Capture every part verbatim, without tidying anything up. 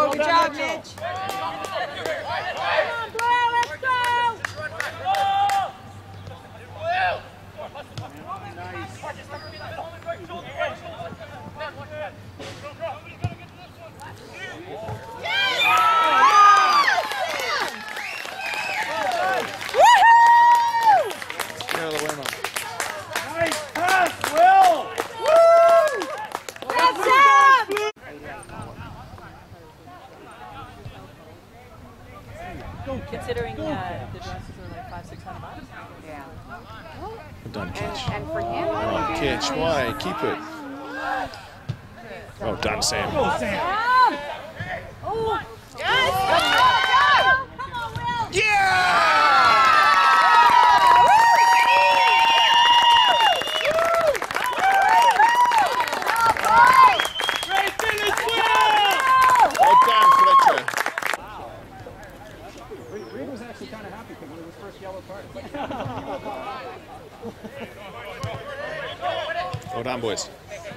Good job, Mitch. Come on, Blair, let's go. Nice pass, Will! Woo! That's it! Considering uh, the dresses are like five, six hundred bucks. Yeah. Well done, catch. And, and for him, Oh, catch. Why? Keep it. Well done, Sam. Go, Sam! oh, yes! Go, go, go! Come on, Will! Yeah! Great finish, Will! Well done, Fletcher. Reed was actually kind of happy because it was his first yellow card. Well done, boys.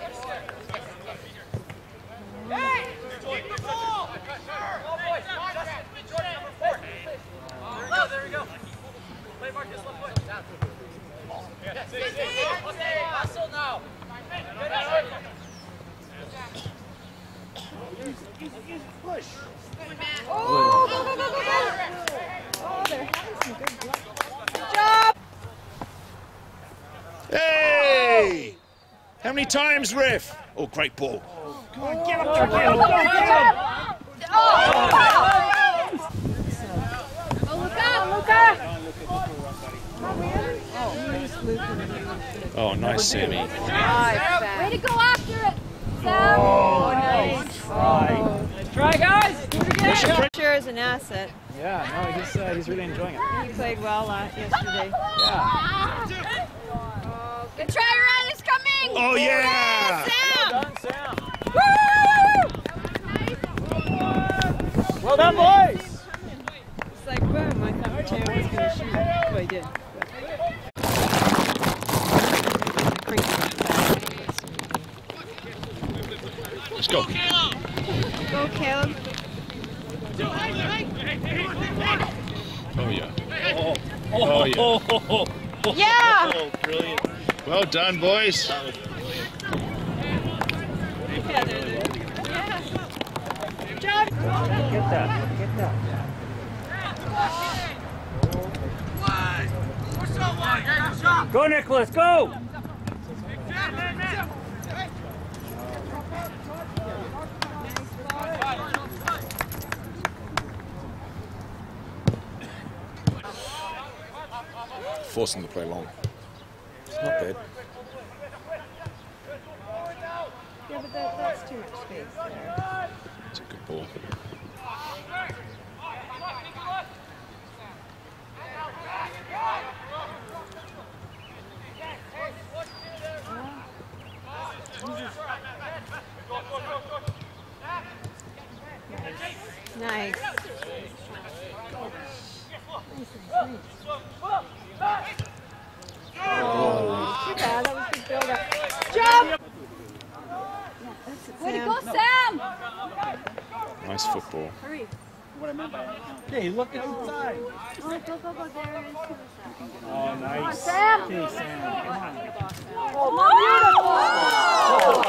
There we go. Play Marcus left foot. Down. Yes. Hustle now. Push. Oh, go, go, go, go, go! Oh, they're having some good luck. Good job! Hey! How many times, ref? Oh, great ball. Come on, get up there, Caleb. Go, get him! Oh, Luca! Luca! Oh, nice, Sammy. Nice, Sam. Way to go after it, Sam! Oh, nice try. Nice try, guys. Sure is an asset. Yeah, no, he's, uh, he's really enjoying it. He played well last yesterday. Yeah. Good try, Ryan is coming! Oh, yeah! Sam! Done, Sam. Woo! Well done, boys! It's like, boom, I thought Chan was going to shoot. Oh, he did. Let's go. Go, Caleb. Oh, yeah. Oh, Oh, yeah. oh, oh, oh. Yeah! Oh, brilliant. Well done, boys. Yeah, they're there. Yeah. Good job. Get that. Get that. Go, Nicholas, go! Force them to play long. It's not bad. Yeah, but that, that's too much space there. It's a good ball. Nice. Oh, too bad. That was good build-up. Jump! Way to go, Sam! Nice football. Hurry. Hey, look inside. Oh, go, go, go. There it is. Oh, nice. Sam! Okay, Sam. Come on. Oh, beautiful!